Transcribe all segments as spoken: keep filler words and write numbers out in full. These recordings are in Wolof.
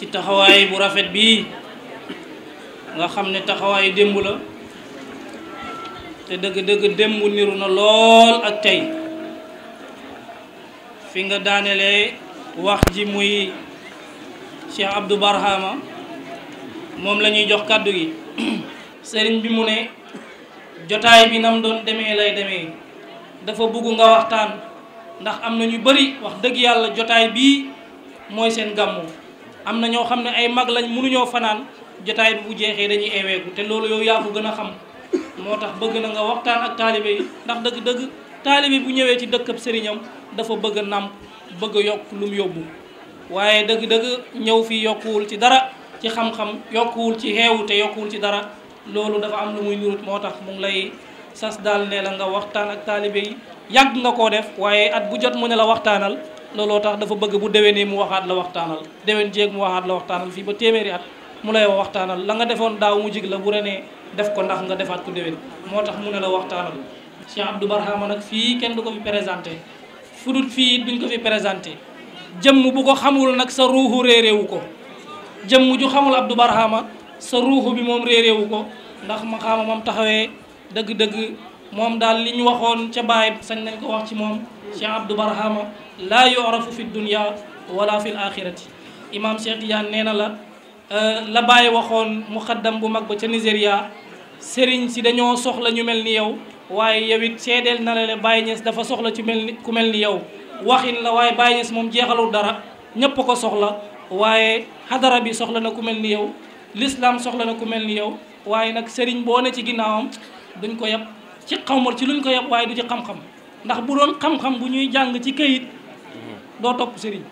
ci taxawaay bu rafet bii nga xam ne taxawaayu démb la te dëgg-dëgg démb niru na lool ak tey fi nga daanelee wax ji muy Cheikh Abdou Barhama moom la ñuy jox kàddu gi sëriñ bi mu ne jotaay bi nam doon demee lay demee dafa bëgg nga waxtaan ndax am na ñu bari wax dëgg yàlla jotaay bii mooy seen gàmmu am na ñoo xam ne ay mag lañ mënuñoo fanaan jotaay bi bu jeexee dañuy eweeku te loolu yow yaa ko gën a xam moo tax bëgg na nga waxtaan ak taalibe yi ndax dëgg-dëgg taalibe bu ñëwee ci dëkkab sëriñam dafa bëgg a nàmp bëgg a yokk lu mu yóbbu waaye dëgg-dëgg ñëw fii yokkuwul ci dara ci xam-xam yokkuwul ci xeewu te yokkuwul ci dara loolu dafa am lu muy nurut moo tax mu ngi lay sas daal ne la nga waxtaan ak taalibe yi yàgg nga koo def waaye at bu jot mu ne la waxtaanal looloo tax dafa bëgg bu déwénee mu waxaat la waxtaanal déwén jéeg mu waxaat la waxtaanal fii ba téeméeri at mu lay waxtaanal la nga defoon daaw mu jig la bu renee def ko ndax nga defaat ko déwén moo tax mu ne la waxtaanal Cheikh Abdou Barhama nag fii kenn du ko fi présenté fudut fii it duñ ko fi présenté jëmm bu ko xamul nag sa ruuxu réeréewu ko jëmm ju xamul Abdou Barhama sa ruuxu bi moom réeréewu ko ndax ma xaama moom taxawee dëgg-dëgg moom daal li ñu waxoon ca baay sañ nañ ko wax ci moom Cheikh Abdou Barhama laa yu'rafu fi dunya wala fi l axirati imam Cheikh Tidiane nee na la la baay waxoon muqaddam bu mag ba ca Nigéria sëriñ si dañoo soxla ñu mel ni yow waaye yow it seedeel na la le Baye Niass dafa soxla ci mel ni ku mel ni yow waxin la waaye Baye Niass moom jeexalul dara ñëpp ko soxla waaye hadara bi soxla na ku mel ni yow l'islam soxla na ku mel ni yow waaye nag sëriñ boo ne ci ginnaawam duñ ko yab ci xawmal ci luñ ko yab waaye du ci xam-xam ndax bu doon xam-xam bu ñuy jàng ci këyit doo topp sëriñ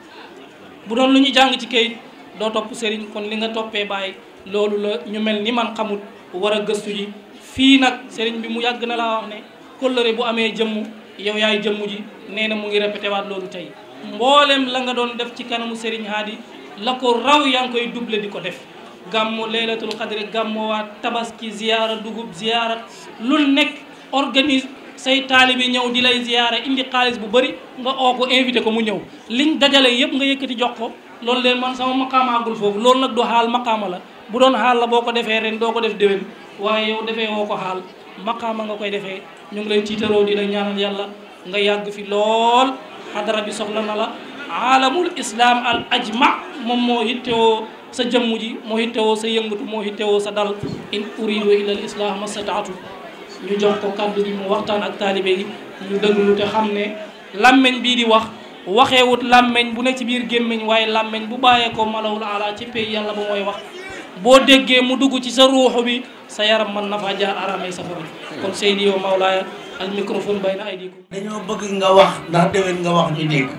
bu doon lu ñuy jàng ci këyit doo topp sëriñ kon li nga toppee Baye loolu la ñu mel ni man xamut war a gëstu ji fii nag sëriñ bi mu yàgg na laa wax ne kóllëre bu amee jëmm yow yaay jëmm ji nee na mu ngi répété waat loolu tey mboolem la nga doon def ci kanamu sëriñ Haadi la ko raw yaa ngi koy doublé di ko def gàmmo laylatul xadri gàmmo waat tabaski ziyaara dugub ziyaara lul nekk organise say taalibi ñëw di lay ziyaara indi xaalis bu bëri nga oo ko invité ko mu ñëw liñ dajale yëpp nga yëkkati jox ko loolu leen man sama maqaama agul foofu loolu nag du xaal maqaama la bu doon xaal la boo ko defee ren doo ko def déwén waaye yow defee woo ko xaal maqaama nga koy defee ñu ngi lay tiitaroo di la ñaanal yàlla nga yàgg fi lool xadara bi soxla na la aalamul islam al ajma moom moo hittewoo sa jëmm ji moo hittewoo sa yëngatu moo hittewoo sa dal in uridu illa al islah ma stataatu ñu jox ko kàddu gi mu waxtaan ak taalibe yi ñu dëglu te xam ne làmmeñ bii di wax waxeewut làmmeñ bu nekk ci biir gémmiñ waaye làmmeñ bu bàyyee ko malawul ala ci pay yàlla ba mooy wax boo déggee mu dugg ci sa ruuxu bi sa yaram mën na faa jaar aramay safara kon Seydi yow Mawlaaya al microphone bayna aydikum dañoo bëgg nga wax ndax déwén nga wax ñu dégg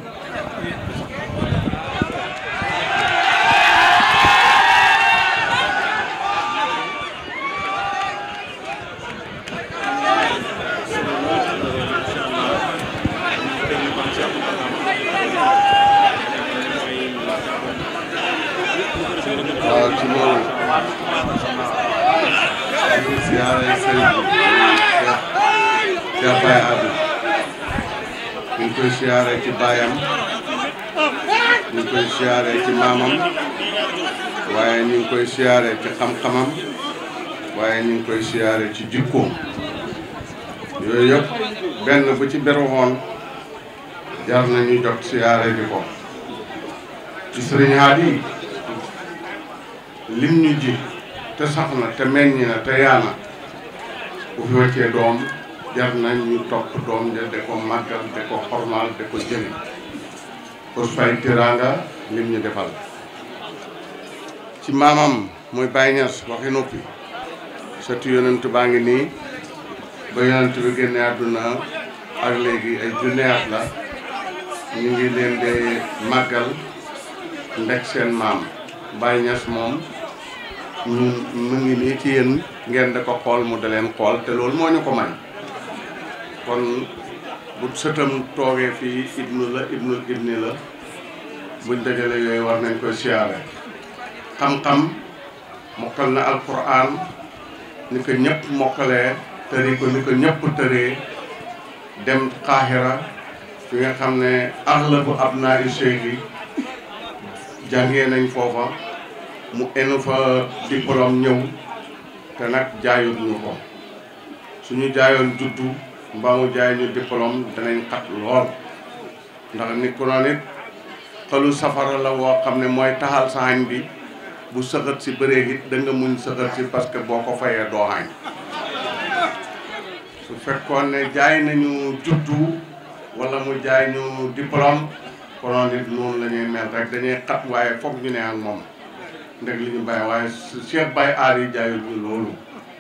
waaw ci loolu di siyaare sëriñ bi Cheikh Baye Abdou ñu ngi koy siyaare ci baayam ñu ngi koy siyaare ci maamam waaye ñu ngi koy siyaare ci xam-xamam waaye ñu ngi koy siyaare ci jikkoom yooyu yëpp benn bu ci beruwoon jar na ñu jot siyaare bi ko ci sëriñ Haadi lim ñu ji te sax na te meññ na te yaana bu fi wàccee doom jar na ñu topp doom ja de ko màggal de ko xormaal de ko jëmi pour fay teraanga lim ñu defal ci maamam muy Baye Niass waxi noppi surtout yonent baa ngi nii ba yonent bi génne àdduna ak léegi ay junni at la ñu ngi leen de màggal ndek seen maam Baye Niass moom ñun mu ngi nii ci yéen ngeen da ko xool mu da leen xool te loolu moo ñu ko may kon bu sëtam toogee fii ibnu la ibnul ibni la buñ dajale yooyu war nañ koy siyaare xam-xam mokkal na alquran ni ko ñëpp mokkalee tëri ko ni ko ñëpp tëree dem Qahira fi nga xam ne aglabu abnaa i cheikh yi jàngee nañ foofa mu enu fa diplôme ñëw te nag jaayut ñu ko suñu jaayoon juddu mbaa mu jaay ñu diplôme danañ xat lool ndax nit ku noonu it xalu safara la woo xam ne mooy taxal sa añ bi bu sëxët si bëree it da nga muñ sëxët si parce que boo ko fayee doo añ su fekkoon ne jaay nañu juddu wala mu jaay ñu diplôme konoon it noonu la ñuy mel rek dañuy xat waaye foog ñu ne ak moom ndeg li ñu bàyyi waaye Cheikh Baye Adi jaayul ñu loolu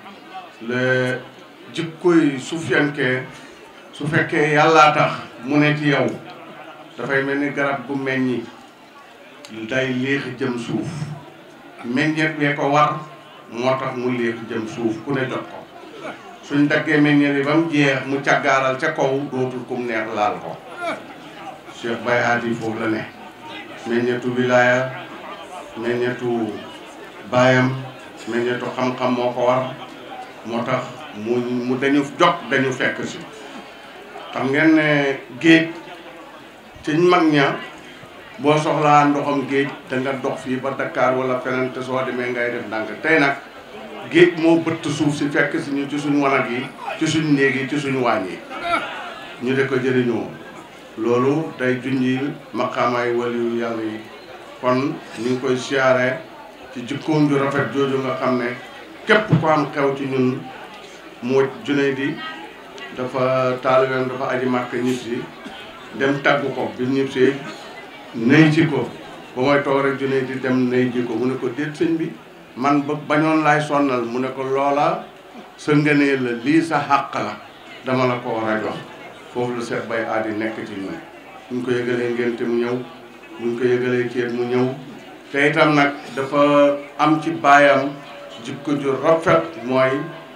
le jikkoy suufiyankee su fekkee yàllaa tax mu ne ci yow dafay mel ni garab gu meññi day léex jëm suuf meññeet bee ko war moo tax mu léex jëm suuf ku ne jot ko suñ daggee meññeet yi ba mu jeex mu càggaaral ca kaw dootul kum neex laal ko Cheikh Baye Adi foofu la ne meññeetu wilaaya meññeetu baayam meññeetu xam-xam moo ko war moo tax mu mu dañu jot dañu fekk si xam ngeen ne géej ci mag ña boo soxlaa ndoxam géej da nga dox fii ba Dakar wala feneen te soo demee ngay def ndànk tey nag géej moo bëtt suuf si fekk si ñu ci suñu wanag yi ci suñu néeg yi ci suñu waañ yi ñu de ko jëriñoo loolu day junji maqaamaay waliyu yàlla yi kon ñu ngi koy siyaare ci jikkoom ju rafet jooju nga xam ne képp ko am xew ci ñun mu Junayd dafa taalibeem dafa aji màkk ñib si dem taggu ko bi ñib si nëy ci ko ba mooy toog rek Junayd dem nëy ji ko mu ne ko déet sëñ bi man ba bañoon laay sonnal mu ne ko loola sa ngënee la lii sa xàq la dama la ko war a jox foofu la Cheikh Baye Adi nekk ci ñun buñ ko yëgalee ngénte mu ñëw buñ ko yëgalee ceet mu ñëw te itam nag dafa am ci baayam jikko ju rafet mooy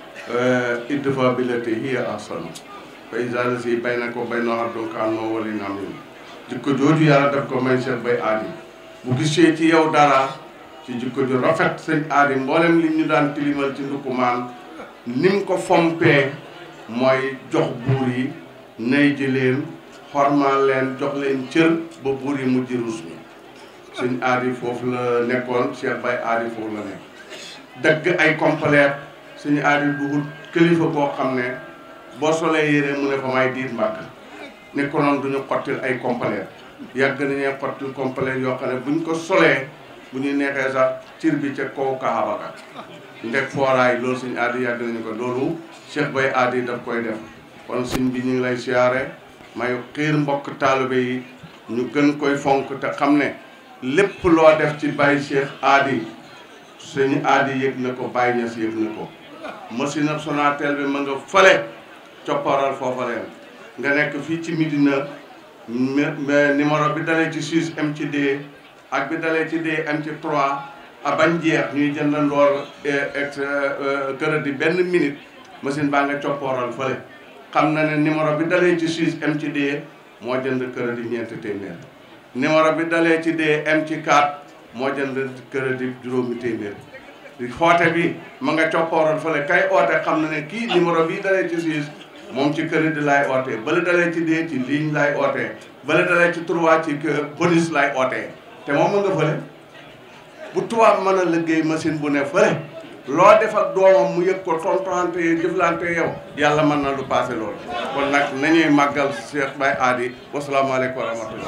idfa billati hiya ahsan fa izaa lazii baynaka wa baynahu hadun ka'annahu waliyyun hamiim jikko jooju yàlla daf ko may Cheikh Baye Adi bu gisee ci yow dara ci jikko ju rafet sëñ Adi mboolem li ñu daan tilimal ci ndukumaan nim ko fompee mooy jox buur yi nay ji leen xormaal leen jox leen cër ba buur yi mujj ruus mi sëñ Adi foofu la nekkoon Cheikh Baye Adi foofu la nekk dëgg ay complet sëñ Adi dugul kilifa boo xam ne boo solee yére mu ne fa may diit mbàkk ne ko noonu duñu xottil ay complet yàgg nañuy xottil complet yoo xam ne buñ ko solee bu ñu neexee sax cir bi ca kaw kaaba ga ndeg fooraay loolu sëñ Adi yàgg nañu ko loolu Cheikh Baye Adi daf koy def kon sëñ bi ñu ngi lay siyaare may xiir mbokk taalibe yi ñu gën koy fonk te xam ne lépp loo def ci Baye Cheikh Adi sëñ Adi yëg na ko Baye Niass yëg na ko machine ab Sonatel bi ma nga fële copparal foofa leen nga nekk fii ci Médina mais numéro bi dalee ci six M ci D ak bi dalee ci D M ci trois a bañ jeex ñuy jënd ndoor ex crédit benn minute machine baa nga coppooral fële xam na ne numéro bi dalee ci six M ci D moo jënd crédit ñeenti téeméer numéro bi dalee ci D M ci quatre moo jënd crédit juróomi téeméer xoote bi ma nga coppooral fële kay oote xam na ne kii numéro bi dalee ci six moom ci crédit lay ootee bala dalee ci D ci ligne lay ootee bala dalee ci trois ci bonus lay ootee te moom ma nga fële bu tubaab mën a liggéey machine bu ne fële loo def ak doomam mu yëg ko tontonante jëflante yow yàlla mën na lu passé loolu kon nag nañuy màggal Cheikh Baye Adi wasalaamaaleykum wa rahmatullah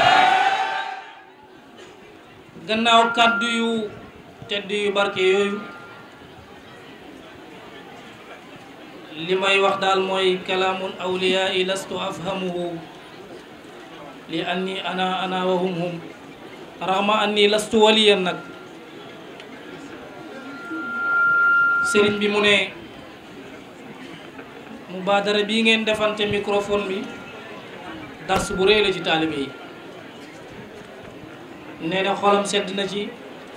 gannaaw kàddu yu tedd yu barke yooyu li may wax daal mooy kalaamun awliyaa i lastu afhamuhu li anni ana ana wa hum hum raxma anni lastu waliyan nag sëriñ bi mu ne mubaadara bii ngeen defante microphone bi dars bu rëy la ci taalibe yi nee na xolam sedd na ci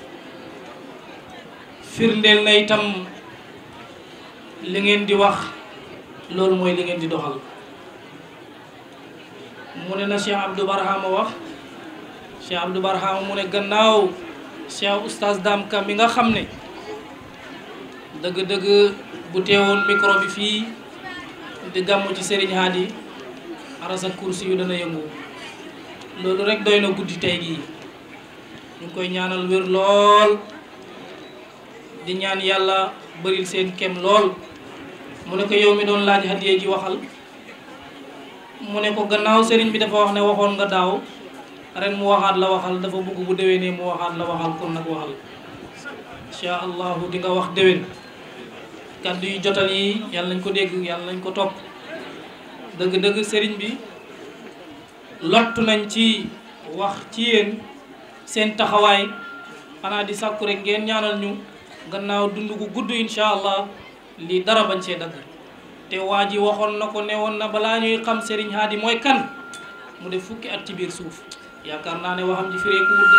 firndeel na itam li ngeen di wax loolu mooy li ngeen di doxal mu ne na Cheikh Abdou Barhama wax Cheikh Abdou Barhama mu ne gannaaw Cheikh Oustaz Dame Ka mi nga xam ne dëgg-dëgg bu teewoon micro bi fii di gàmmu ci Serigne Hadi arasa kursi yu dana yëngu loolu rek doy na guddi tey gii ñu ngi koy ñaanal wér lool di ñaan yàlla bëril seen kem lool mu ne ko yow mi doon laaj hadiya ji waxal mu ne ko gannaaw sëriñ bi dafa wax ne waxoon nga daaw ren mu waxaat la waxal dafa bëgg bu déwénee mu waxaat la waxal kon nag waxal insha allahu di nga wax déwén kàddu yu jotal yi yàlla nañ ko dégg yàlla nañ ko topp dëgg-dëgg sëriñ bi lottu nañ ci wax ci yéen seen taxawaay xanaa di sàkku rek ngeen ñaanal ñu gannaaw dund gu gudd insha allah lii dara bañ see dagg te waa ji waxoon na ko ne woon na balaa ñuy xam Serigne Hady mooy kan mu def fukki at ci biir suuf yaakaar naa ne waxam ji fireeku wul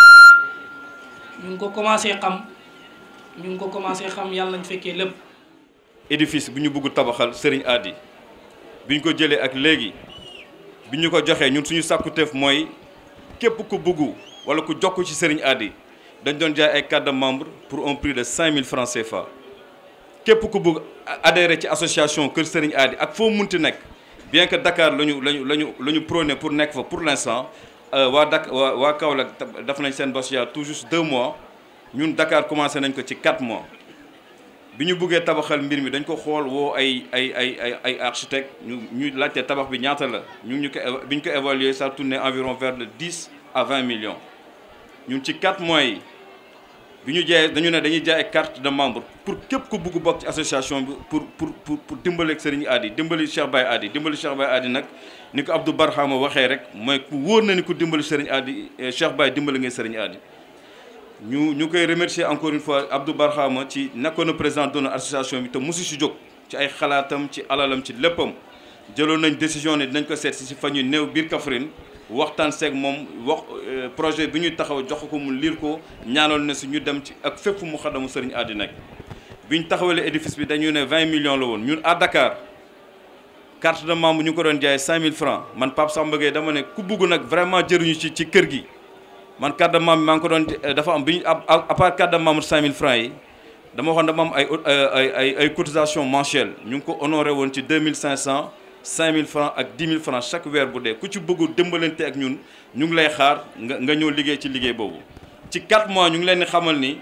ñu ngi ko commencé xam ñu ngi ko commencé xam yàlla nañ fekkee lépp. édifice bu ñu bëgg tabaxal Serigne Hady bi ñu ko jëlee ak léegi bi ñu ko joxee ñun suñu sàkkuteef mooy képp ku bëgg wala ku jokk ci Serigne Hady dañ doon jaay ay carte de membre pour un prix de cinq mille francs C F A képp ku bëgg adhéré ci association Kër Serigne Hady ak foo munti nekk bien que Dakar la ñu la ñu la ñu la ñu prôné pour nekk fa pour l'instant waa Dak waa waa Kaolack def nañ seen bos il y a tout juste deux mois ñun Dakar commencé nañ ko ci quatre mois bi ñu bëggee tabaxal mbir mi dañ ko xool woo ay ay ay ay ay architecte ñu ñu laajte tabax bi ñaata la ñu ñu ko bi ñu ko évaluer ça tournait environ vers de dix à vingt millions ñun ci quatre mois yi bi ñu jaayee dañu ne dañuy jaay ay carte de membre pour képp ku bugg bokk ci association bi pour pour pour pour dimbali ak Serigne Hady dimbali Cheikh Baye Hady dimbali Cheikh Baye Hady nag ni ko Abdou Barhama waxee rek mooy ku wóor na ni ku dimbali Serigne Hady Cheikh Baye dimbali ngay Serigne Hady ñu ñu koy remercier encore une fois Abdou Barhama ci nekkoon na président de association bi te mosu si jóg ci ay xalaatam ci alalam ci léppam jëloon nañ décision ne dinañ ko seet si si fan yu néew biir Kaffrine waxtaan seeg moom wax projet bi ñuy taxaw jox ko mu liir ko ñaanoon na si ñu dem ci ak fépp mu xadamu Serigne Hady nekk bi ñu taxawalee édifice bi dañu ne vingt millions la woon ñun à Dakar carte de membre ñu ko doon jaay cinq mille francs man Pape Samba Gueye dama ne ku bugg nag vraiment jëruñu ci ci kër gi man carte de membre maa ngi ko doon dafa am bi ñu à part carte de membre cinq mille francs yi dama waxoon dama am ay ay ay ay cotisation mensuelle ñu ngi ko honoré woon ci deux mille cinq cents cinq mille francs ak dix mille francs chaque weer bu dee ku ci bëggu dimbalante ak ñun ñu ngi lay xaar nga nga ñëw liggéey ci liggéey boobu ci quatre mois ñu ngi leen di xamal ni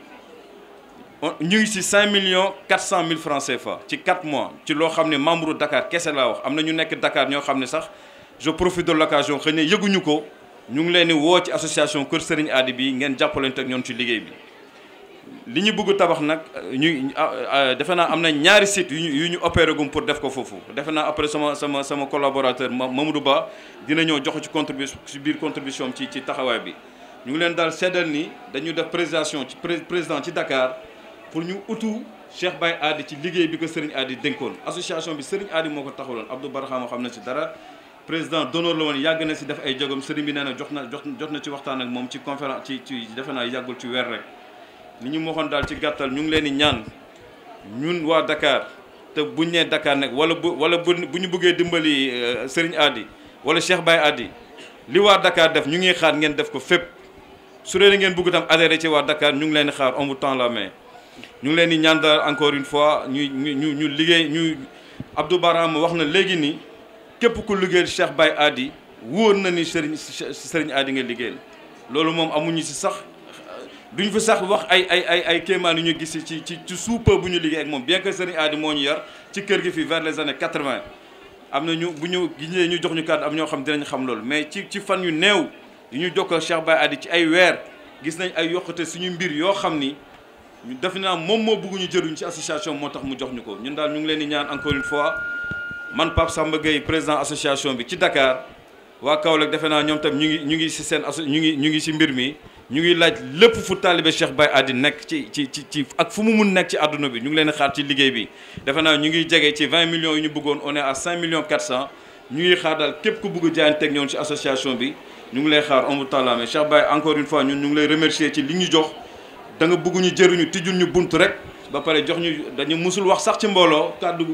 ñu ngi ci cinq millions quatre cent mille francs C F A ci quatre mois ci loo xam ne membre Dakar kese laa wax am na ñu nekk Dakar ñoo xam ne sax je profite de l'occasion xëy na yëguñu ko ñu ngi leen di woo ci association Kër Serigne Hady bi ngeen jàppalante ak ñoom ci liggéey bi li ñu bëgg tabax nag ñu defe naa am na ñaari sites yu ñu yu ñu opéré gum pour def ko foofu defe naa après sama sama sama collaborateur Mamadou Ba dina ñëw jox ci contribution ci biir contribution ci ci taxawaay bi ñu ngi leen daal seddal ni dañu def présentation ci président ci Dakar pour ñu utu Cheikh Baye Hady ci liggéey bi ko Serigne Hady dénkoon association bi Serigne Hady moo ko taxawaloon Abdou Barhama xam na ci dara président d'honneur la woon yàgg na si def ay jogam Serigne bi nee na jox na jot na ci waxtaan ak moom ci conférence ci ci defe naa yàggul ci weer rek li ñu waxoon daal ci gàttal ñu ngi leen di ñaan ñun waa Dakar te buñ nee Dakar nag wala bu wala bu ñu bëggee dimbali Serigne Hady wala Cheikh Baye Hady li waa Dakar def ñu ngi xaar ngeen def ko fépp su dee ngeen bëgg tam adhéré ci waa Dakar ñu ngi leen di xaar on vous tend la main ñu ngi leen di ñaan daal encore une fois ñu ñu ñu liggéey ñu Abdou Barhama wax na léegi ni képp ku liggéeyal Cheikh Baye Hady wóor na ni Serigne Serigne Hady nga liggéeyal loolu moom amuñu si sax duñ fi sax wax ay ay ay ay kéemaan yu ñu gis ci ci ci suupa bu ñu liggéey ak moom bien que Serigne Hady moo ñu yar ci kër gi fii vers les années quatre-vingt am na ñu bu ñu gisee ñu jox ñu kàddu am ñoo xam dinañ xam loolu mais ci ci fan yu néew yu ñu jokkoo Cheikh Baye Hady ci ay weer gis nañ ay yokkute suñu mbir yoo xam ni ñu def naa moom moo bëgg ñu jëruñ ci association moo tax mu jox ñu ko ñun daal ñu ngi leen di ñaan encore une fois man Pape Samba Gueye président association bi ci Dakar waa Kaolack defe naa ñoom tam ñu ngi ñu ngi si seen asso ñu ngi ñu ngi si mbir mi ñu ngi laaj lépp fu taalibe Cheikh Baye Hady nekk ci ci ci ci ak fu mu mun nekk ci àdduna bi ñu ngi leen di xaar ci liggéey bi defe naa ñu ngi jege ci vingt millions yu ñu bëggoon on est à cinq millions quatre cent ñu ngi xaar daal képp ku bëgg jaayanteeg ñoom ci association bi ñu ngi lay xaar on vous tend la main Cheikh Baye encore une fois ñun ñu ngi lay remercier ci li ñu jox da nga bëgg ñu jëruñu tijjul ñu bunt rek ba pare jox ñu dañu musul wax sax ci mbooloo kàddu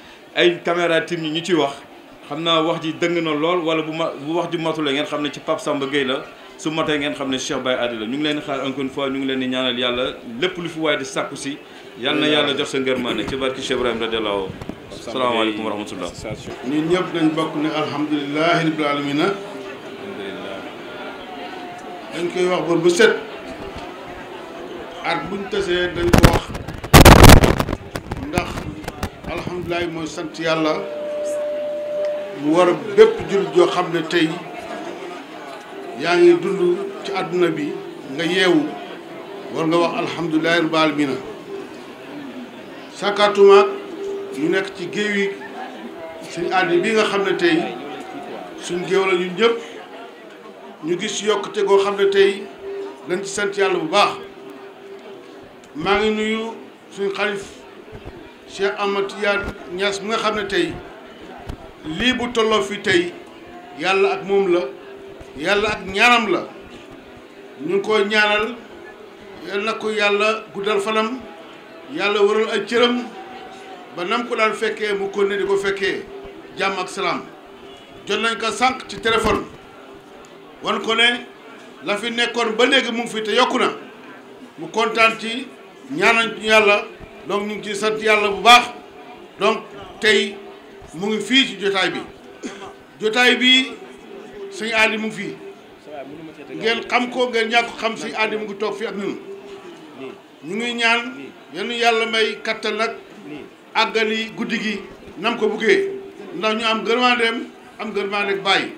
ay caméra tim ñi ñu ciy wax xam naa wax ji dëng na lool wala bu ma bu wax ji matule ngeen xam ne ci Pape Samba Gueye la su matee ngeen xam ne Cheikh Baye Hady la ñu ngi leen di xaar encore une fois ñu ngi leen di ñaanal yàlla lépp lu fi waaye di sàkku si yàlla na yàlla jox sa ngërmande ci barki Cheikh Ibrahima radiyallahu anhu asalaamaaleykum wa rahmatullah ñun ñëpp dañ bokk ne alhamdulilahi rabbil alamina dañ koy wax bor bu set at buñ tasee dañ ko wax ndax alhamdulilah mooy sant yàlla mu war a bépp jullit joo xam ne tey yaa ngi dund ci àdduna bi nga yeewu war nga wax alhamdulilah rabbil aalamiina sàkkaatumaak ñu nekk ci géew yi suñu àddi bi nga xam ne tey suñ géew la ñun ñëpp ñu gis yokkute goo xam ne tey dañ ci sant yàlla bu baax maa ngi nuyu suñu xalif Cheikh Ahmad Tidiane Niass mi nga xam ne tey lii bu tolloo fi tey yàlla ak moom la yàlla ak ñaanam la ñu ngi koy ñaanal yal na ko yàlla guddal fanam yàlla waral ay cëram ba nam ko daan fekkee mu ko ne di ko fekkee jàmm ak salaam jot nañ ko sànq ci téléphone wan ko ne la fi nekkoon ba léegi mu ngi fi te yokku na mu kontaan ci ñaanal ñu yàlla donc ñu ngi ci sant yàlla bu baax donc tey mu ngi fii ci jotaay bi jotaay bi sëñ Aadi mu ngi fii ngeen xam ko ngeen ñàkk xam sëñ Aadi mu ngi toog fii ak ñun ñu ngi ñaan yenn yàlla may kattan nag àggali guddi gi nam ko buggee ndax ñu am gërmandeem am gërmandeeg bàyyi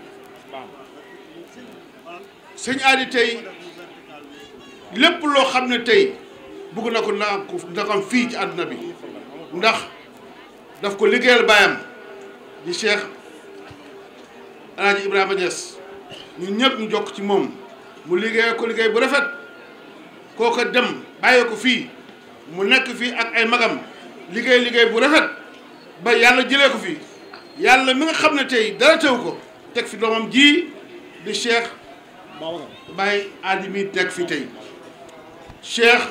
sëñ Aadi tey lépp loo xam ne tey bugg na ko na ko na ko am fii ci àdduna bi ndax daf ko liggéeyal baayam di Cheikh El Hadj Ibrahima Niass ñun ñëpp ñu jokk ci moom mu liggéey ko liggéey bu rafet kooka dem bàyyee ko fii mu nekk fii ak ay magam liggéey liggéey bu rafet ba yàlla jëlee ko fii yàlla mi nga xam ne tey dara teew ko teg fi doomam ji di Cheikh Baye Aadi mi teg fi tey Cheikh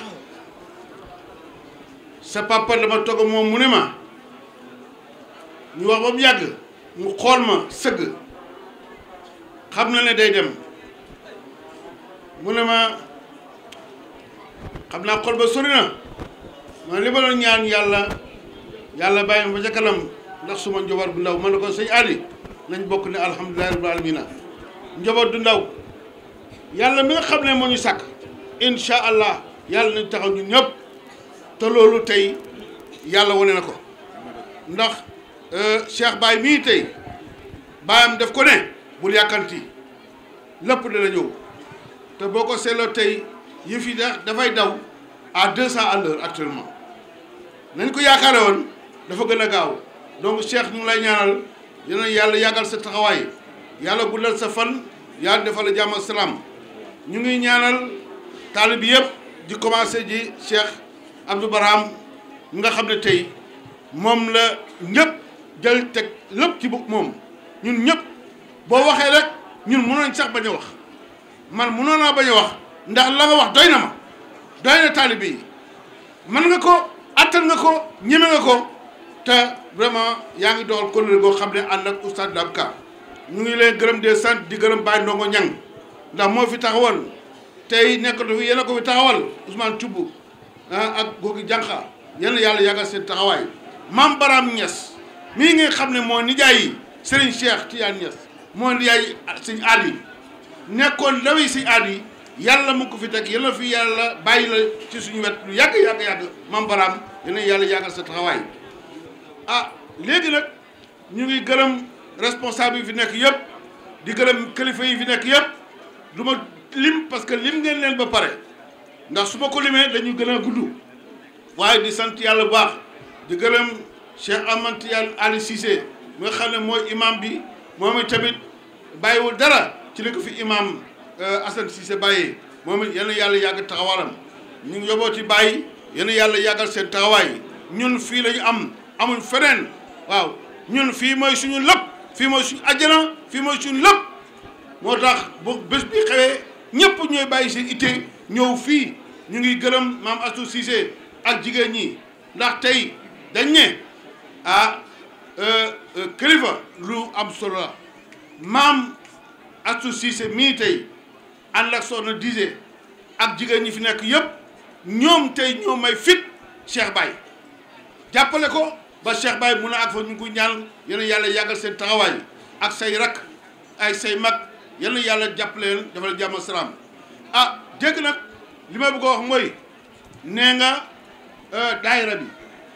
sa papa dama toog moom mu ne ma ñu wax ba mu yàgg mu xool ma sëgg xam na ne day dem mu ne ma xam naa xol ba sori na man li ma doon ñaan yàlla yàlla bàyyi ma ba ca kanam ndax suma njaboot bu ndaw man ne ko sëñ Aadi nañ bokk ne alhamdulilah rabbil aalamiina njaboot du ndaw yàlla mi nga xam ne moo ñu sàkk incha allah yàlla nañ taxaw ñun ñëpp te loolu tey yàlla wane na ko ndax Cheikh Baye mii tey baayam def ko ne bul yàkkanti lépp dana ñëw te boo ko seetloo tey yëf yi da dafay daw à deux cents à l'heure actuellement nañ ko yaakaare woon dafa gën a gaaw donc Cheikh ñu ngi lay ñaanal dina yàlla yàggal sa taxawaay yàlla guddal sa fan yàlla defal la jàmm ak salaam ñu ngi ñaanal taalib yëpp di commencé ji Cheikh Abdou Barham mi nga xam ne tey moom la ñëpp jël teg lépp ci bopp moom ñun ñëpp boo waxee rek ñun mënoon sax bañ a wax man mënoon naa bañ a wax ndax la nga wax doy na ma doy na taalibe yi mën nga ko attan nga ko ñeme nga ko te vraiment yaa ngi doxal kóllëre goo xam ne ànd ak oustaz Dame Ka ñu ngi leen gërëm de sant di gërëm Baye Ndongo Ñang ndax moo fi taxawal tey nekkatu fi yéen a ko fi taxawal Ousmane Thioub ah ak Gogi Jànqa yéen yàlla yàggal seen taxawaay Mame Baram Niass mii nga xam ne moo nijaay yi Serigne Cheikh Tidiane Niass moo nijaay sëñ Aadi nekkoon ndawi sëñ Aadi yàlla mu ko fi teg yàlla fi yàlla bàyyi la ci suñu wet lu yàgg yàgg yàgg Mame Baram yéen yàlla yàggal sa taxawaay ah léegi nag ñu ngi gërëm responsable yi fi nekk yëpp di gërëm kilifa yi fi nekk yëpp du ma lim parce que lim ngeen leen ba pare ndax su ma ko limee dañu gën a gudd waaye di sant yàlla bu baax di gërëm Cheikh Ahmad Tidiane Ali Cissé mi nga xam ne mooy imam bi moom it tamit bàyyiwul dara ci li ko fi imam Assane Cissé bàyyee moom it yal na yàlla yàgg taxawalam ñu ngi yobooti bàyyi yal na yàlla yàggal seen taxawaay ñun fii la ñu am amuñ feneen waaw ñun fii mooy suñu lépp fii mooy suñu àjjana fii mooy suñu lépp moo tax bu bés bi xewee ñëpp ñooy bàyyi seen itte ñëw fii ñu ngi gërëm maam Astou Cissé ak jigéen ñi ndax tey dañ ne ah kilifa lu am solo la maam Astou Cissé mii tey ànd ak soxna Disé ak jigéen ñi fi nekk yëpp ñoom tey ñoo may fit Cheikh Baye jàppale ko ba Cheikh Baye mun a ak fa ñu ngi ko ñaan yéen yàlla yàggal seen taxawaay ak say rak ay say mag yéen yàlla jàppale leen dafa la jàmm salaam ah dégg nag li ma bëgg a wax mooy nee nga daayira bi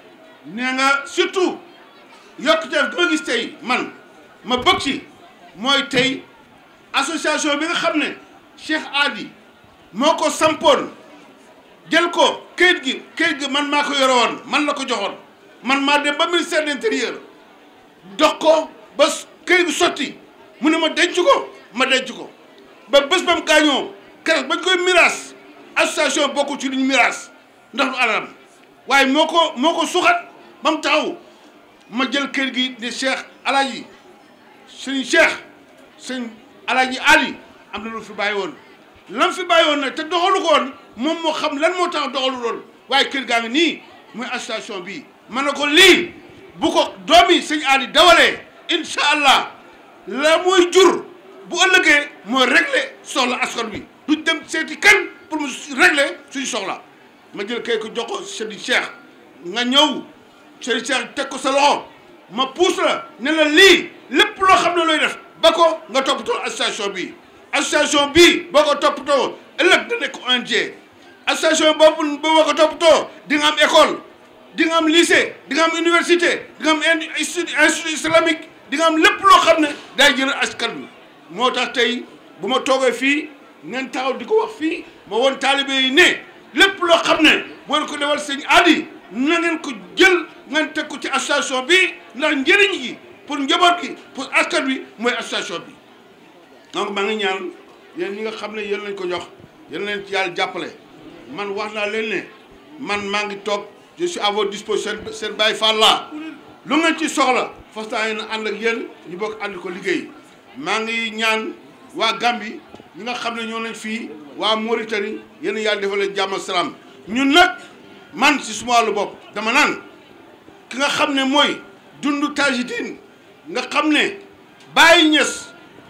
nee nga surtout yokkuteef gi ma gis tey man ma bëgg ci mooy tey association bi nga xam ne Cheikh Hady moo ko sampoon jël ko kayit gi kayit gi man maa ko yore woon man la ko joxoon man maa dem ba ministère de l'intérieur dox ko ba kayit gi sotti mu ne ma denc ko ma denc ko ba bés ba mu gaañoo keroog bañ koy miraas association bokkul ci lu ñu miraas ndax du alalam waaye moo ko moo ko suxat ba mu taxaw ma jël kayit gi ne Cheikh Alaaji sëñ Cheikh sëñ Alaaji Ali am na lu fi bàyyi woon lan fi bàyyi woon nag te doxalu ko woon moom moo xam lan moo tax doxalu lool waaye kër gaa ngi nii muy association bii ma ne ko lii bu ko doomi sëñ Ali dawalee incha allah la muy jur bu ëllëgee mooy régler soxla askan bi du dem seeti kan pour mu régler suñu soxla ma jël kay ko jox ko sëñ Cheikh nga ñëw sëñ Cheikh teg ko sa loxo ma puus la ne la lii lépp loo xam ne looy def ba ko nga toppatoo association bi association bii boo ko toppatoo ëllëg da nekk O N G association boobu boo ko toppatoo di nga am école di nga am lycée di nga am université di nga am institut islamique di nga am lépp loo xam ne day jëriñ askan bi moo tax tey bu ma toogee fii ngeen taxaw di ko wax fii ma woon taalibe yi ne lépp loo xam ne boo ko defal sëñ Hady na ngeen ko jël ngeen teg ko ci association bi ndax njëriñ gi pour njaboot gi pour askan bi mooy association bi donc maa ngi ñaan yéen ñi nga xam ne yéen lañ ko jox yéen leen ci yàlla jàppale man wax naa leen ne man maa ngi toog je suis à votre disposition seen Baye Fall la lu ngeen ci soxla fas yéene ànd ak yéen ñu bokk ànd ko liggéey maa ngi ñaan waa Gambie ñi nga xam ne ñoo nañ fii waa Mauritanie yéen yàlla defal leen jàmm salaam ñun nag man si suma wàllu bopp dama naan ki nga xam ne mooy dundu Tajidine nga xam ne Baye Niass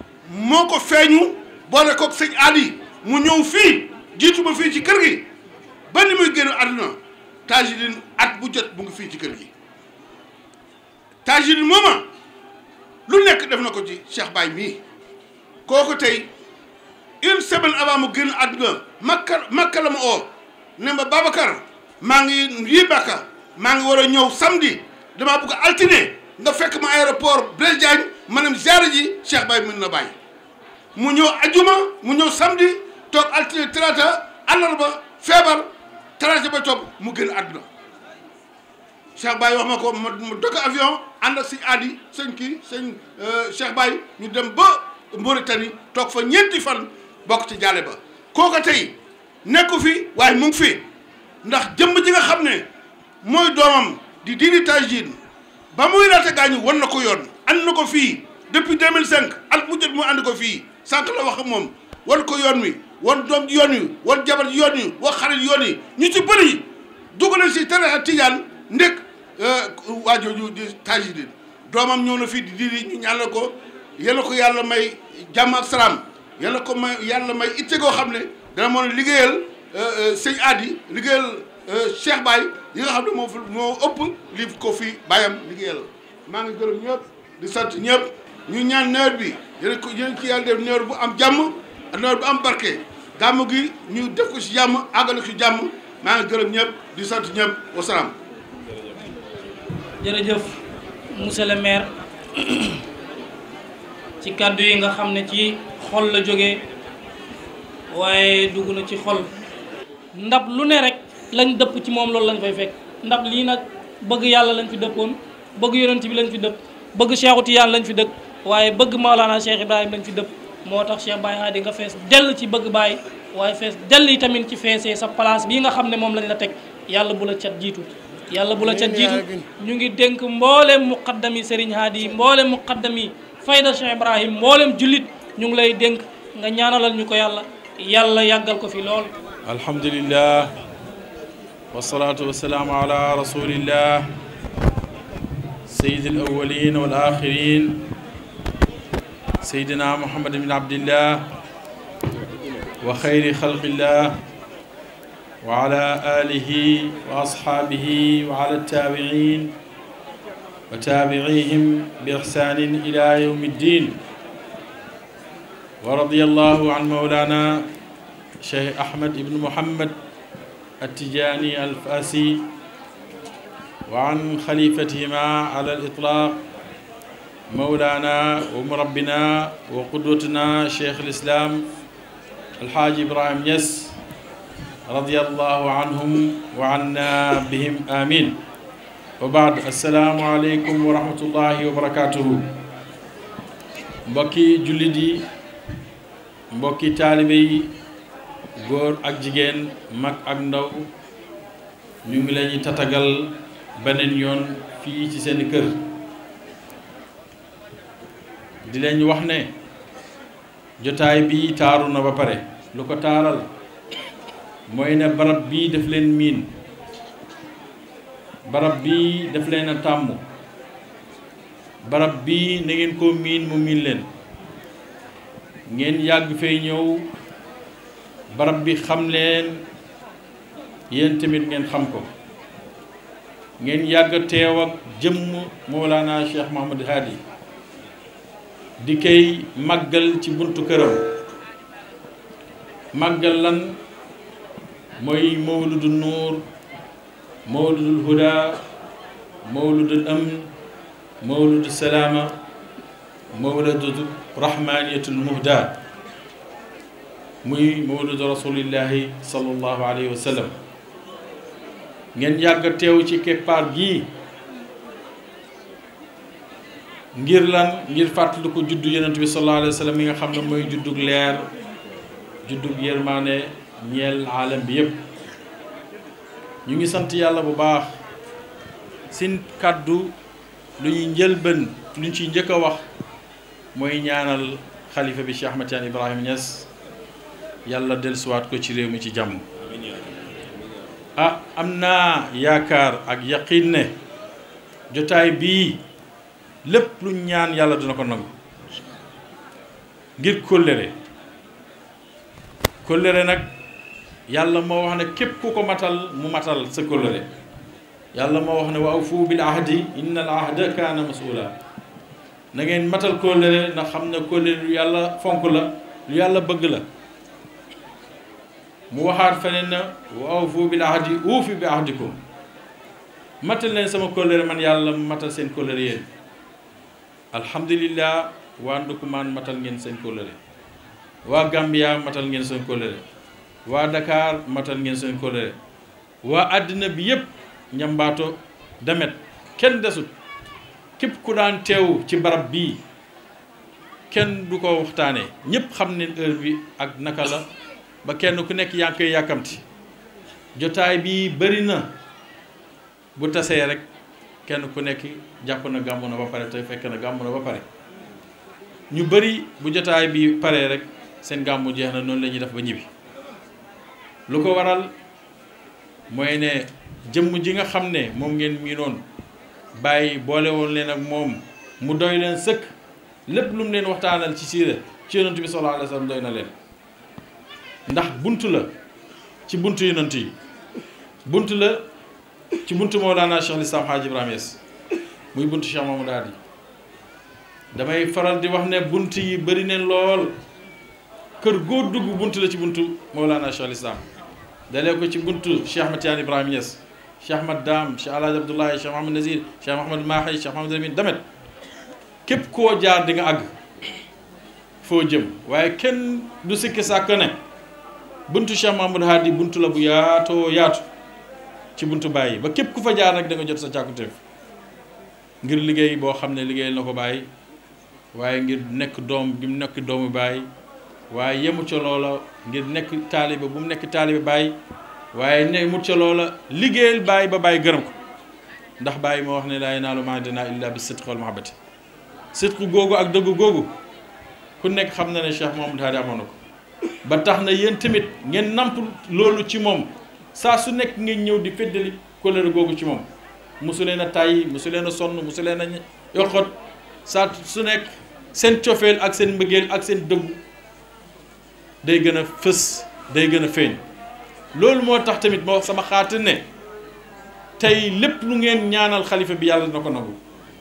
moo ko feeñu boole koog sëñ Hady mu ñëw fii jiitu ma fii ci kër gi ba ni muy génn àdduna Tajidine at bu jot bu ngi fii ci kër gi Tajidine mooma lu nekk def na ko ci Cheikh Baye mii kooku tey une semaine avant mu génn àdduna makka makka la ma oo ne ma Babacar maa ngi yii bàkka maa ngi war a ñëw samedi damaa bëgg altine nga fekk ma aéroport Blaise Diagne ma dem ziyaara ji Cheikh Baye mën na bàyyi mu ñëw ajuma mu ñëw samedi toog altine talaata àllarba feebar talaata ba topp mu génn àdduna Cheikh Baye wax ma ko ma ma dëkk avion ànd ak sëñ Hady sëñ kii sëñ Cheikh Baye ñu dem ba Mauritanie toog fa ñeenti fan bokk ci jaale ba kooka tey nekku fi waaye mu ngi fi ndax jëmm ji nga xam ne mooy doomam di Didi Tajidine ba muy laata gaañu wan na ko yoon ànd na ko fii depuis deux mille cinq at mu jot mu ànd ko fii sànq la wax ak moom wan ko yoon wi wan doom ji yoon wi wan jabar ji yoon wi wax xarit yoon yi ñu ci bëri dugg nañ si tarixa tijaan ndek waa jooju di Tajidine doomam ñëw na fii di Didi ñu ñaanal ko yal na ko yàlla may jàmm ak salaam yal na ko may yàlla may itte goo xam ne dana mën a liggéeyal sëñ Hady liggéeyal Cheikh Baye yi nga xam ne moo fi moo ëpp li ko fi bàyyam liggéeyal maa ngi gërëm ñëpp di sant ñëpp ñu ñaan nawet bi yéen ko yéen ci yàlla def nawet bu am jàmm nawet bu am barke gàmm gi ñu def ko si jàmm àggale ko si jàmm maa ngi gërëm ñëpp di sant ñëpp wasalaam. jërëjëf monsieur le maire ci kàddu yi nga xam ne ci xol la jógee waaye dugg na ci xol ndab lu ne rek lañ dëpp ci moom loolu lañ fay fekk ndab lii nag bëgg yàlla lañ fi dëppoon bëgg yonent bi lañ fi dëpp bëgg Cheikhu Tijaan lañ fi dëkk waaye bëgg Maolana Cheikh Ibrahim lañ fi dëpp moo tax Cheikh Baye Hady nga fees dell ci bëgg Baye waaye fees dell yi tamit ci feesee sa place bii nga xam ne moom lañ la teg yàlla bu la cat jiitu yàlla bu la cat jiitu ñu ngi dénk mboolem muqaddami Serigne Hady mboolem muqaddami Fayda Cheikh Ibrahim mboolem jullit ñu ngi lay dénk nga ñaanalal ñu ko yàlla yàlla yàggal ko fi lool. alhamdulillah wasalaatu wasalaamu ala rasulillah sayyid al awwalin wal akhirin sayyidina muhammad bin abdillah wa xayri xalqillah wa ala alihi wa ashaabihi wa ala tabi'in wa tabi'ihim bi ihsanin ila yawmi ddin wa radiyallahu an mawlana Cheikh Ahmed ibn Muhammad التجاني الفاسي وعن خليفتهما على الإطلاق مولانا ومربنا وقدوتنا شيخ الإسلام الحاج إبراهيم نياس رضي الله عنهم وعنا بهم آمين. وبعد السلام عليكم ورحمة الله وبركاته. mbokki jullit yi mbokki taalibe yi góor ak jigéen mag ak ndaw ñu ngi leen di tatagal beneen yoon fii ci seen kër di leen wax ne jotaay bi taaru na ba pare. lu ko taaral mooy ne barab bii daf leen miin, barab bii daf leen a tàmm, barab bii na ngeen ko miin mu miin leen, ngeen yàgg fay ñëw barab bi xam leen, yéen tamit ngeen xam ko, ngeen yàgg teew ak jëmm Mawlana Cheikh Mouhamad Hadi di koy màggal ci buntu këram. màggal lan mooy mawludu nuur, mawludul huda, mawludul amn, mawludu salaama, mawludu rahmaniyatul muhda, muy mawludu rasulillahi sallallahu alayhi wa sallam. ngeen yàgg teew ci keppaar gii ngir lan ngir fàttali ko juddu yonent bi sallallahu alayhi wa sallam mi nga xam ne mooy juddug leer, juddug yërmaane ñeel aalam bi yépp. ñu ngi sant yàlla bu baax. seen kàddu lu ñuy njëlbën lu ñu ciy njëkk a wax mooy ñaanal xalifa bi Cheikh Ahmed Tidiane Ibrahima Niass yàlla dellusiwaat ko ci réew mi ci jàmm. ah am naa yaakaar ak yaqiin ne jotaay bii lépp lu ñaan yàlla dina ko nangu ngir kóllëre kóllëre nag yàlla moo wax ne képp ku ko matal mu matal sa kóllëre. yàlla moo wax ne wa awfu bil ahdi inna al ahda kaana mas'uula. na ngeen matal kóllëre ndax xam ne kóllëre lu yàlla fonk la, lu yàlla bëgg la. mu waxaat feneen na wa awfu bil ahdi uufi bi ahdikum. matal leen sama kóllëre man yàlla matal seen kóllëre yéen. alhamdulillah waa Ndukumaan matal ngeen seen kóllëre, waa Gambia matal ngeen seen kóllëre, waa Dakar matal ngeen seen kóllëre, waa àddina bi yépp ñambaato demet kenn desut. képp ku daan teew ci barab bii kenn du ko waxtaanee, ñépp xam ne heure bi ak naka la ba kenn ku nekk yaa ngi koy yàkkamti. jotaay bi bari na, bu tasee rek kenn ku nekk jàpp na gàmmu na ba pare te fekk na gàmmu na ba pare. ñu bari bu jotaay bi paree rek seen gàmmu jeex na, noonu la ñuy def ba ñibbi. lu ko waral mooy ne jëmm ji nga xam ne moom ngeen miinoon bàyyi boole woon leen ak moom mu doy leen sëkk, lépp lu mu leen waxtaanal ci siira ci yonent bi sallallahu alayhi wa sallam doy na leen. ndax buntu la ci buntu yonent yi, buntu la ci buntu Mawlana Cheikh Lislam Hadj Ibrahima Niass, muy buntu Cheikh Mouhamad Hadi. damay faral di wax ne bunt yi bari neen lool, kër goo dugg buntu la ci buntu Mawlana Cheikh Lislam. dalee ko ci buntu Cheikh Ahmed Tidiane Ibrahima Niass, Cheikh Ahmad Dam, Cheikh Alhaji Abdoulaye, Cheikh Mouhamad Nazir, Cheikh Mouhamad Mahi, Cheikh Mouhamad Amin Damet. képp koo jaar di nga àgg foo jëm. waaye kenn du sikki sàkk ne buntu Cheikh Mouhamad Hadi buntu la bu yaatoo yaatu ci buntu bàyyi ba képp ku fa jaar nag da nga jot sa càkkutéef ngir liggéey boo xam ne liggéeyal na ko bàyyi, waaye ngir nekk doom bi mu nekk doomu bàyyi, waaye yemu ca loola ngir nekk taalibe bu mu nekk taalibe bàyyi, waaye ne mu ca loola liggéeyal bàyyi ba bàyyi gërëm ko. ndax bàyyi moo wax ne laa yanaalu maa dinaa illaa bi sidqi wal mahabbati. sidqu googu ak dëggu googu ku nekk xam na ne Cheikh Mouhamad Hadi amoon na ko. ba tax na yéen tamit ngeen namp loolu ci moom saa su nekk ngeen ñëw di feddali kóllëre googu ci moom. mosu leen a tàyyi, mosu leen a sonn, mosu leen a yoxot. saa su nekk seen cofeel ak seen mbëggeel ak seen dëggu day gën a fës, day gën a feeñ. loolu moo tax tamit moo sama xaati ne tey lépp lu ngeen ñaanal xalifa bi yàlla dina ko nangu.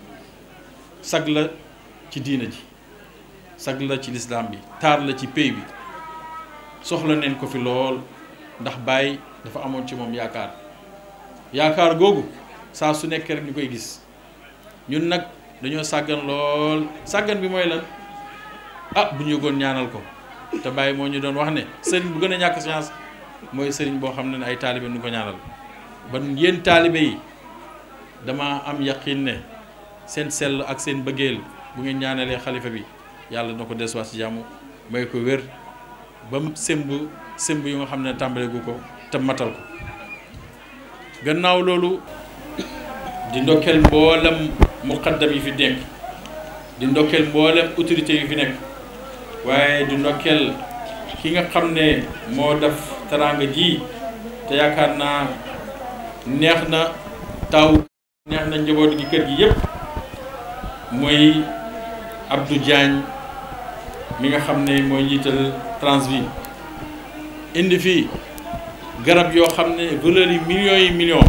sag la ci diina ji, sag la ci lislaam bi, taar la ci pey bi. soxla neen ko fi lool ndax Baye dafa amoon ci moom yaakaar yaakaar googu saa su nekk rek ñu koy gis ñun nag dañoo sàggan lool sàggan bi mooy lan ah bu ñu yëgoon ñaanal ko te bàyyi moo ñu doon wax ne sëriñ bu gën a ñàkk chance mooy sëriñ boo xam ne ne ay taalibe nu ko ñaanal ba yéen taalibe yi dama am yaqin ne seen sell ak seen bëggeel bu ngeen ñaanalee xalifa bi yàlla na ko desuwaat ci jàmm may ko wér ba mu sëmb sëmb yu nga xam ne tàmbale gu ko te matal ko gannaaw loolu di ndokkeel mboolem muqaddam yi fi nekk di ndokkeel mboolem autorité yi fi nekk waaye di ndokkeel ki nga xam ne moo def teraanga ji te yaakaar naa neex na taw neex na njaboot gi kër gi yépp mooy Abdou Diagne mi nga xam ne mooy njiital Transvie indi fii garab yoo xam ne valeur yi millions yi millions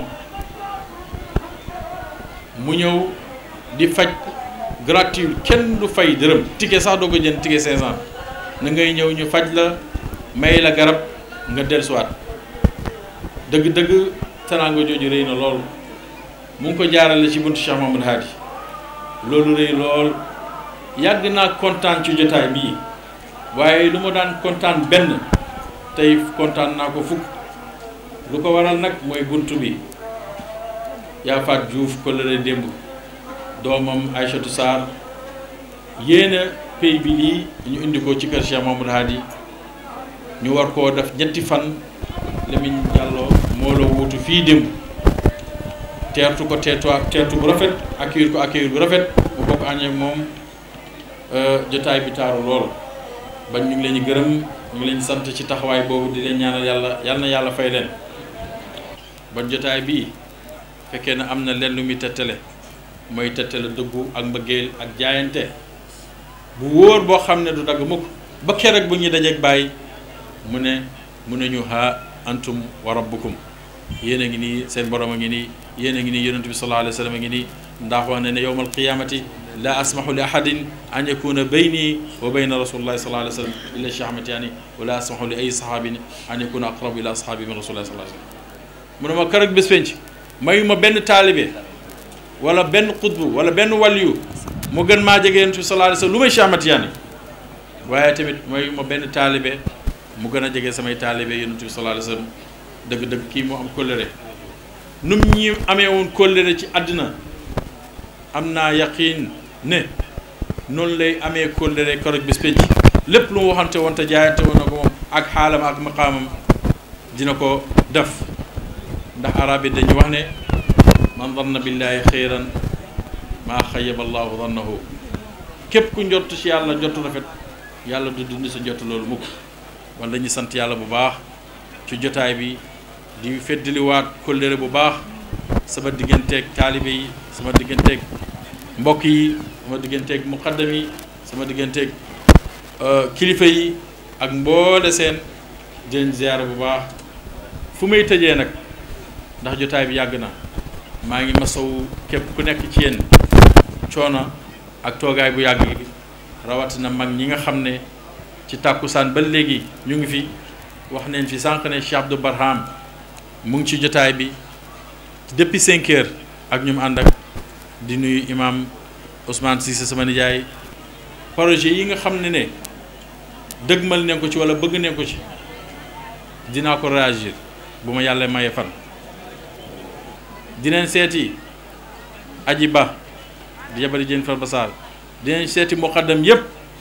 mu ñëw di faj gratuit kenn du fay dërëm ticket sax doo ko jënd ticket cinq cent na ngay ñëw ñu faj la may la garab nga dellusiwaat dëgg-dëgg teraanga jooju rëy na lool mu ngi ko jaarale ci buntu Cheikh Mamadou Hadi loolu rëy lool yàgg naa kontaan ci jotaay bii waaye lu ma daan kontaan benn tey kontaan naa ko fukk lu ko waral nag mooy buntu bi yaa faat Diouf kolëre démb doomam Aïchatou Sarr yéena pays bi lii ñu indi ko ci kër Cheikh Mamadou Hadi ñu war koo def ñetti fan Lamine Diallo moo la wuutu fii démb teertu ko teertu teertu bu rafet accueillir ko accueillir bu rafet mu bokk ànd ak moom jotaay bi taaru lool ba ñu ngi leen di gërëm ñu ngi leen di sant ci taxawaay boobu di leen ñaanal yàlla yal na yàlla fay leen ba jotaay bii fekkee na am na leen lu muy tettale mooy tettale dëggu ak mbëggeel ak jaayante bu wóor boo xam ne du dagg mukk ba keroog bu ñuy dajeeg bàyyi mu ne mu ne ñu ha antum wa rabbukum yéen a ngi nii seen borom a ngi nii yéen a ngi nii yonent bi sallallahu alayhi wa sallam a ngi nii ndax wax ne ne yowmal qiyamati la asmahu li ahadin an yakuna bayni wa bayna rasulillahi sallallahu alayhi wa sallam illa Cheikh Ahmed Tidiane wa la asmahu li ay sahabin an yakuna aqrabu ila ashabi min rasulillahi sallallahu alayhi wa sallam mu ne ma keroog bés penc mayu ma benn taalibe wala benn xutbu wala benn waliyu mu gën maa jege yonent bi sallallahu alayhi wa sallam lu may Cheikh Ahmed Tidiane waaye tamit mayu ma benn taalibe mu gën a jege samay taalibe yonent bi sallallahu alayhi wa sallam dëgg-dëgg kii moo am kóllëre num ñi amee woon kóllëre ci àddina am naa yaqiin ne noonu lay amee kóllëre korog bis penc lépp lu mu waxante woon te jaayante woon na ko moom ak xaalam ak maqaamam dina ko def ndax arab yi dañu wax ne man danna billahi xayran maa xayaba allahu dannahu képp ku njott ci yàlla njott rafet yàlla du dund sa njott loolu mukk wala dañuy sant yàlla bu baax ci jotaay bi di feddaliwaat kóllëre bu baax sama digganteeg taalibe yi sama digganteeg mbokk yi sama digganteeg muqaddam yi sama digganteeg kilifa yi ak mboole seen di leen ziyaara bu baax fu may tëjee nag ndax jotaay bi yàgg na maa ngi masawu képp ku nekk ci yéen coono ak toogaay bu yàgg gi rawatina mag ñi nga xam ne ci tàkkusaan ba léegi ñu ngi fi wax neen fi sànq ne Cheikh Abdou Barham mu ngi ci jotaay bi depuis cinq heures ak ñu mu ànd ak di nuyu imam Ousmane Cissé sama nijaay projet yi nga xam ne ne dëgmal neen ko ci wala bëgg neen ko ci dinaa ko réagir bu ma yàlla maye fan dineen seeti aji ba di yabari jën far basaal dineen seeti muqaddam yépp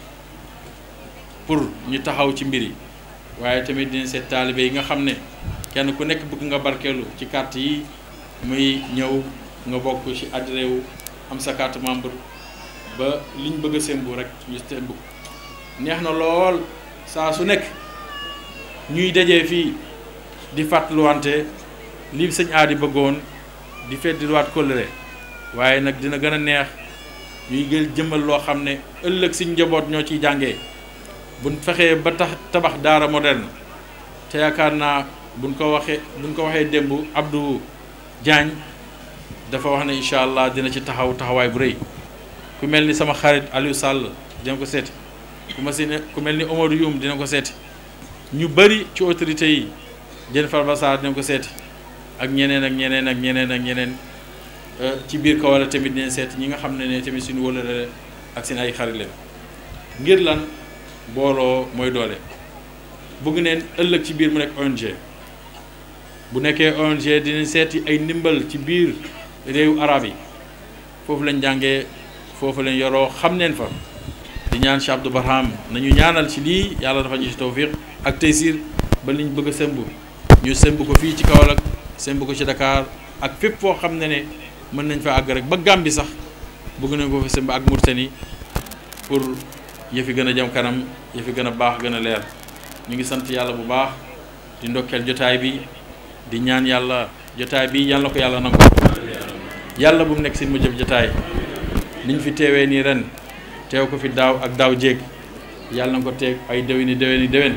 pour ñu taxaw ci mbir yi waaye tamit dinañ seet taalibe yi nga xam ne kenn ku nekk bëgg nga barkeelu ci carte yi muy ñëw nga bokk ci adhéré wu am sa carte membre ba liñ bëgg a sembu rek ñu sembu neex na lool saa su nekk ñuy dajee fii di fàttaluwante li sëñ aadi bëggoon di feddiwaat kóllëre waaye nag dina gën a neex ñuy gën jëmmal loo xam ne ëllëg suñ njaboot ñoo ciy jàngee buñ fexee ba tax tabax daara moderne te yaakaar naa buñ ko waxee buñ ko waxee démb Abdou Diagne dafa wax ne incha allah dina ci taxaw taxawaay bu rëy ku mel ni sama xarit Aliou Sall dina ko seeti ku ma si ne ku mel ni Omarou Youm dina ko seeti ñu bëri ci autorités yi Jennifer Bassar dinañ ko seeti ak ñeneen ak ñeneen ak ñeneen ak ñeneen ci biir Kaolack tamit dinañ seeti ñi nga xam ne ne tamit suñu wëlale ak seen ay xarit leen ngir lan booloo mooy doole bëgg neen ëllëg ci biir mu nekk O N G bu nekkee O N G dinañ seeti ay ndimbal ci biir réewu arab yi foofu lañ jàngee foofu lañ yoroo xam neen fa di ñaan Cheikh Abdou Barham nañu ñaanal ci lii yàlla dafa ñu ci tawfiq ak taysir ba liñ bëgg a sëmb ñu sëmb ko fii ci Kaolack sëmb ko ci Dakar ak fépp foo xam ne ne mën nañ fa àgg rek ba Gàmbi sax bëgg nañ ko fa sëmb ak Mauritanie pour yëfi gën a jëm kanam yëfi gën a baax gën a leer ñu ngi sant yàlla bu baax di ndokkeel jotaay bi di ñaan yàlla jotaay bi yàlla ko yàlla nangu yàlla bu mu nekk si mu jëf jotaay niñ fi teewee nii ren teew ko fi daaw ak daaw jéeg yàlla na ko teeg ay déwéni déwéni déwén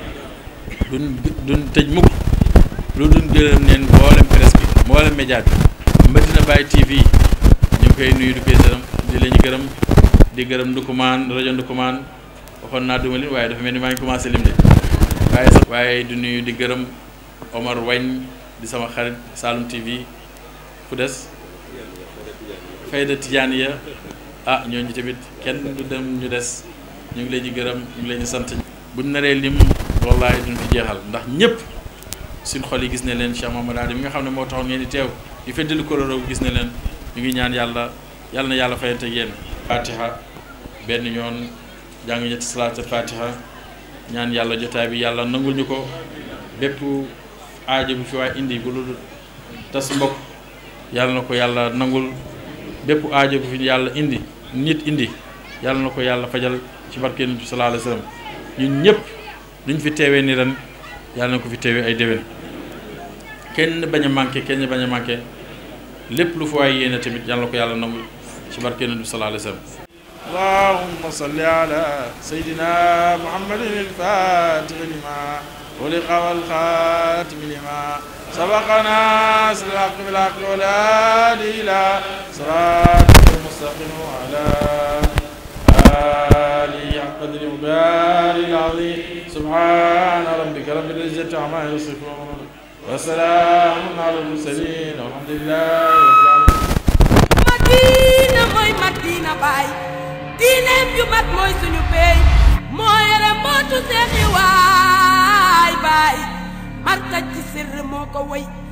duñ duñ tëj mukk lu duñ gërëm neen mboolem presse bi mboolem média bi Medina Baye T V ñu ngi koy nuyu di koy gërëm di la ñu gërëm di gërëm Ndukumaan rajo Ndukumaan waxoon naa duma lim waaye dafa mel ni maa ngi commencé lim de waaye sax waaye di nuyu di gërëm Omar Wañ di sama xarit Saloum T V fu des Fayda Tijaaniya ah ñooñu tamit kenn du dem ñu des ñu ngi leen di gërëm ñu ngi leen di sant buñ naree lim wallahi duñ fi jeexal ndax ñëpp suñ xol yi gis ne leen Cheikh Mamadou Adi mi nga xam ne moo taxoon ngeen di teew di feddali koloroo gis ne leen ñu ngi ñaan yàlla yàlla na yàlla fayante ak yéen fatiha benn yoon jàng ñetti salaatu fatiha ñaan yàlla jotaay bi yàlla nangul ñu ko bépp aajo bu fi waay indi bu lu tas mbokk yàlla na ko yàlla nangul bépp aajo bu fi yàlla indi nit indi yàlla na ko yàlla fajal ci barke Yonent bi sallallahu alayhi wa sallam ñun ñëpp duñ fi teewee ni ren yàlla na ko fi teewee ay déwén kenn bañ a manqué kenn bañ a manqué lépp lu fa waay yéene tamit yàlla na ko yàlla nangul ci barke Yonent bi sallallahu alayhi wa sallam allahumma salli ala sayyidina muhammadin al-fatih lima ughliqa wal khatim lima sabaqana silaq bil haqq wal hadi ila siratal mustaqim wa ala alihi haqqa qadri wa miqdaril azim subhana rabbika rabbil izzati amma yasifun wa salamun ala al mursalin walhamdulillahi rabbil alamin Madina mooy Madina Baay diineem ju mat mooy suñu pey moo yore mbootu seexi waay baay markaj ci sirr moo ko woy